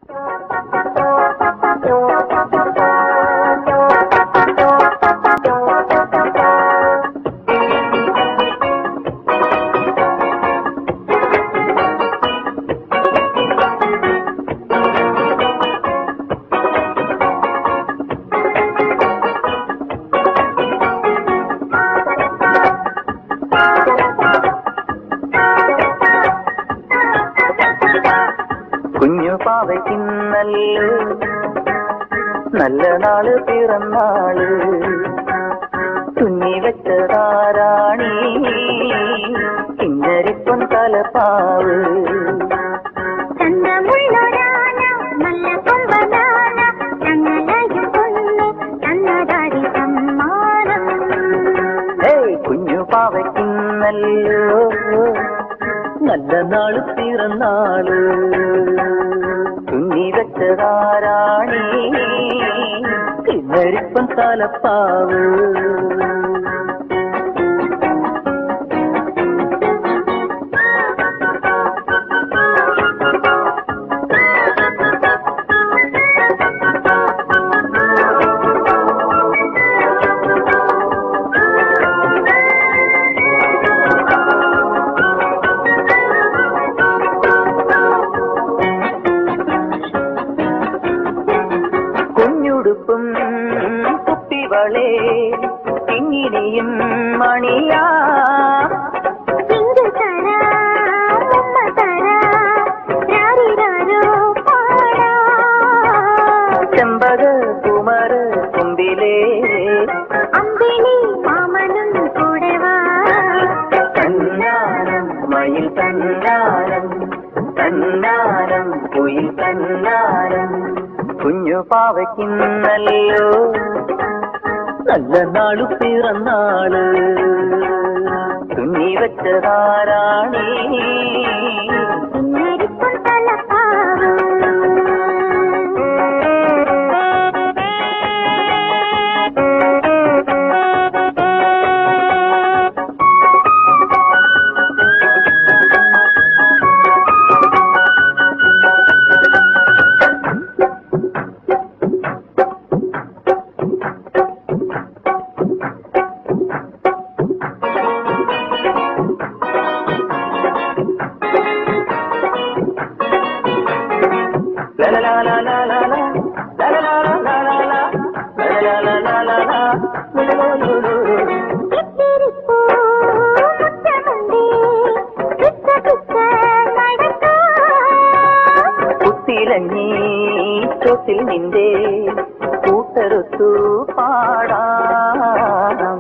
കുഞ്ഞുപാവയ്ക്കിന്നല്ലോ നല്ല നാള് പിറന്നാള് തുന്നി വെച്ചതാരാണീ കിന്നരിപ്പൊൻ തലപ്പാവ് കുഞ്ഞുപാവയ്ക്കിന്നല്ലോ നല്ല നാള് പിറന്നാള് തുന്നി വെച്ചതാരാണീ കിന്നരിപ്പൻ തലപ്പാവ് കുഞ്ഞുടുപ്പും കുട്ടിവളെ ഇങ്ങിനിയും മണിയാ ചെമ്പക കുമര കുമ്പിലേ അമ്പിളി മാമനും കൂടെവാ തന്നാരം മയിൽ തന്നാരം തന്നാരം കുയിൽ തന്നാരം കുഞ്ഞുപാവയ്ക്കിന്നല്ലോ നല്ല നാളു പിറന്നാള് തുന്നി വെച്ചതാരാണീ കുത്തിലഞ്ഞി ചോട്ടിൽ നിന്റെ കൂട്ടറുത്തു പാടാം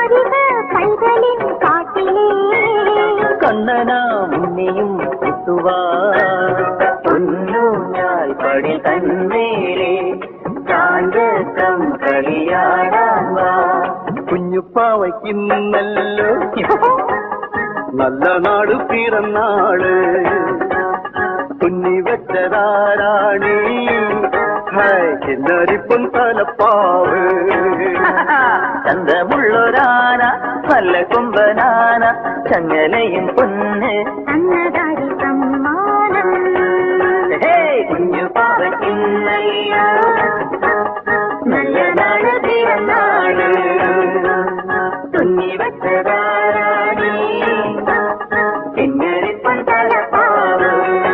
കണ്ണനാ മുന്നെയും കുത്തുവാ പൊന്നൂഞ്ഞാൽ പടി തന്നേരെ ചാഞ്ചക്കം കളിയാടാൻ വാ കുഞ്ഞുപ്പാവയ്ക്കിന്നല്ലോ നല്ല നാട് പിറന്നാള് തുന്നി വെച്ചതാരാണീ കിന്നരിപ്പൊൻ തലപ്പാവ് ചന്തമുള്ളൊരാന നല്ല കൊമ്പനാന ചങ്ങലയും പൊന്ന് കുഞ്ഞുപാവയ്ക്കിന്നല്ലോ നല്ല നാട് പിറന്നാള് തുന്നി വെച്ചതാരാണീ കിന്നരിപ്പൊൻ തലപ്പാവ്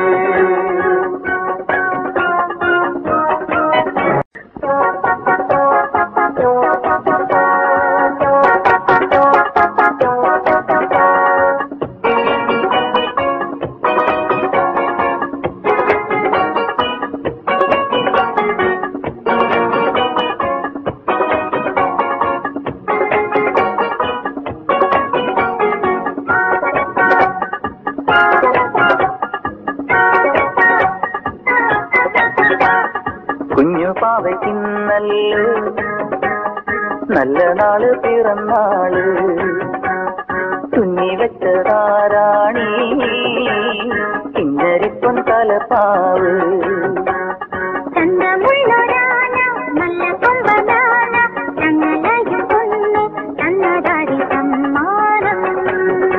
കുഞ്ഞുപാവയ്ക്കിന്നല്ലോ നല്ല നാള് പിറന്നാള് തുന്നി വെച്ചതാരാണീ കിന്നരിപ്പൊൻ തലപ്പാവ്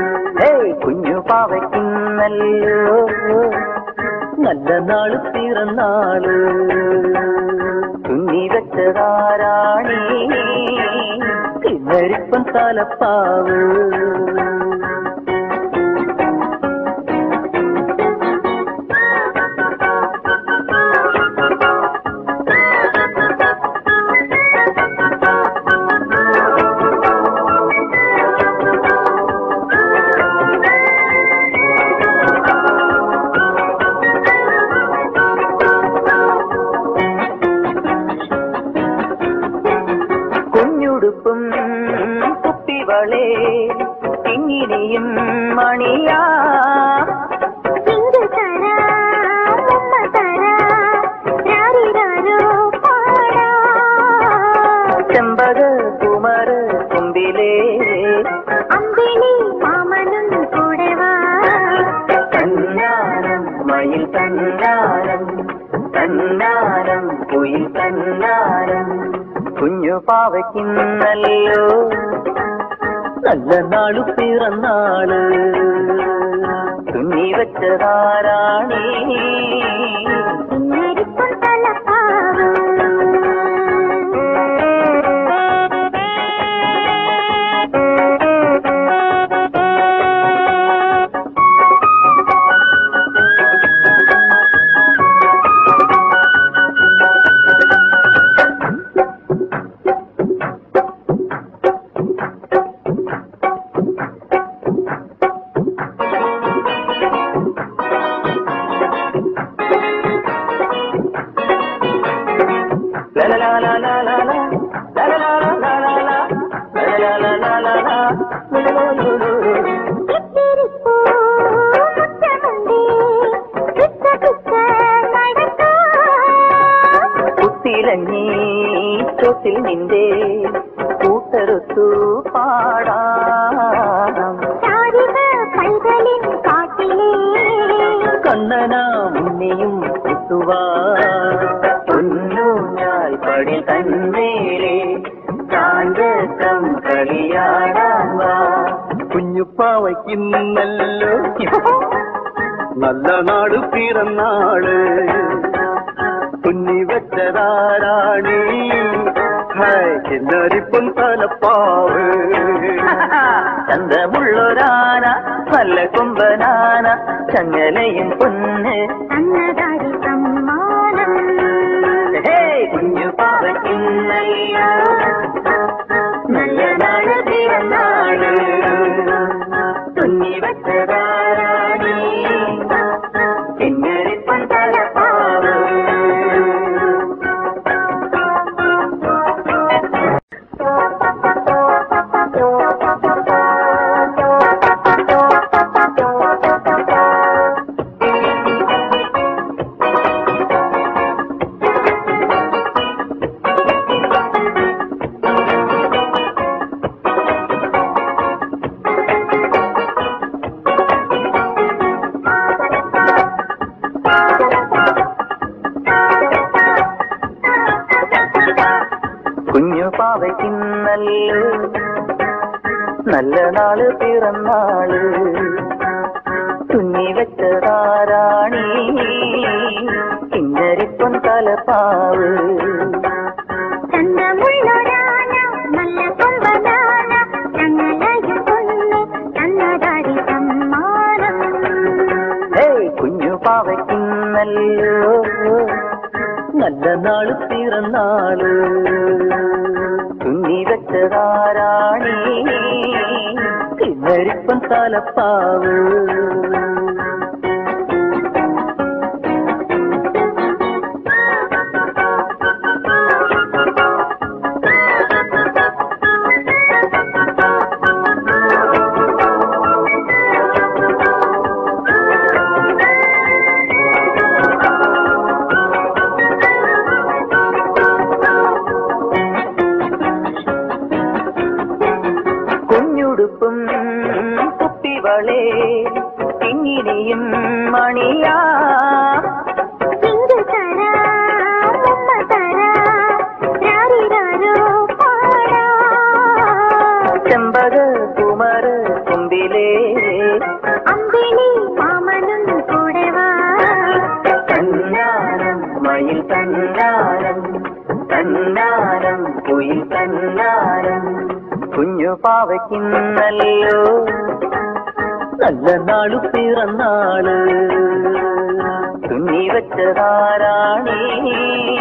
കുഞ്ഞുപാവയ്ക്കിന്നല്ലോ നല്ല നാള് പിറന്നാള് പിറന്നാള് തുന്നി വെച്ചതാരാണി കിന്നരിപ്പൻ തലപ്പാവ് കുഞ്ഞുടുപ്പും കുപ്പിവളേ ഇങ്ങിനിയും മണിയാ ചെമ്പക കുമര കുമ്പിലേ തന്നാനം മയിൽ തന്നാനം തന്നാനം കുയിൽ തന്നാനം കുഞ്ഞു പാവയ്ക്കുന്നല്ലോ നല്ല നാളു പിറന്നാള് തുന്നി വെച്ചതാരാണി കുത്തിലഞ്ഞി ചോട്ടിൽ നിന്റെ കൂട്ടറുത്തു പാടാം കണ്ണനാ മുന്നെയും കുത്തുവാ പൊന്നൂഞ്ഞാൽ പടി തന്നേലേ ചാഞ്ചക്കം കളിയാടാൻ വാ കുഞ്ഞുപ്പാവയ്ക്കുന്നല്ലോ നല്ല നാട് പിറന്നാള് തുന്നി വെച്ചതാരാണി കിന്നരിപ്പൻ തലപ്പാവ് ചന്തമുള്ളൊരാന നല്ല കൊമ്പനാന ചങ്ങലയും പൊന്ന് കുഞ്ഞു പാവയ്ക്കുന്നല്ല നല്ല നാട് പിറന്നാള് തുന്നി വെച്ചതാരാണി കിന്നരിപ്പൻ തലപ്പാവ് കുഞ്ഞു പാവയ്ക്കുന്നല്ലോ നല്ല നാള് പിറന്നാള് തുന്നി വെച്ചതാരാണി കിന്നരിപ്പൊൻ തലപ്പാവ് കുഞ്ഞു പാവയ്ക്കുന്നല്ലോ നല്ല നാള് പിറന്നാള് തുന്നി വെച്ചതാരാണി കിന്നരിപ്പൻ തലപ്പാവ് കുഞ്ഞുടുപ്പും കുപ്പിവളേ ഇങ്ങിനിയും മണിയാ ചെമ്പക കുമര കുമ്പിലേ തന്നാനം മയിൽ തന്നാരം തന്നാരം കുയിൽ തന്നാരം കുഞ്ഞു പാവയ്ക്കുന്നല്ലോ നല്ല നാളു പിറന്നാള് തുന്നി വെച്ചതാരാണേ